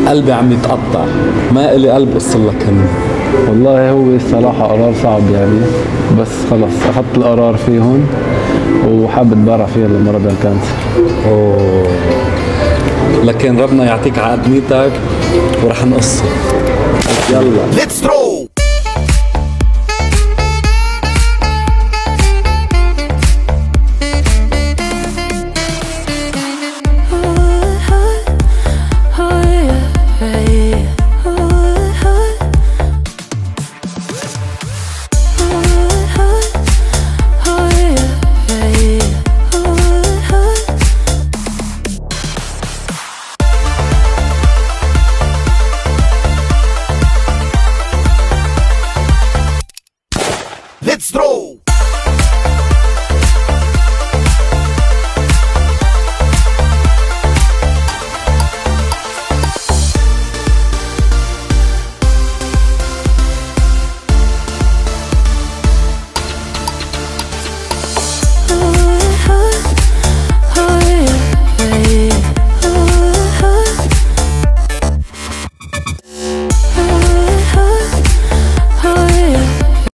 قلبي عم يتقطع، ما إلي قلب أوصل لك هني. والله هو الصراحة قرار صعب يعني، بس خلص أخذت القرار فيهم وحابب أتبرع فيها لمرض الكانسر. أوه. لكن ربنا يعطيك عقد نيتك ورح نقصه. يلا.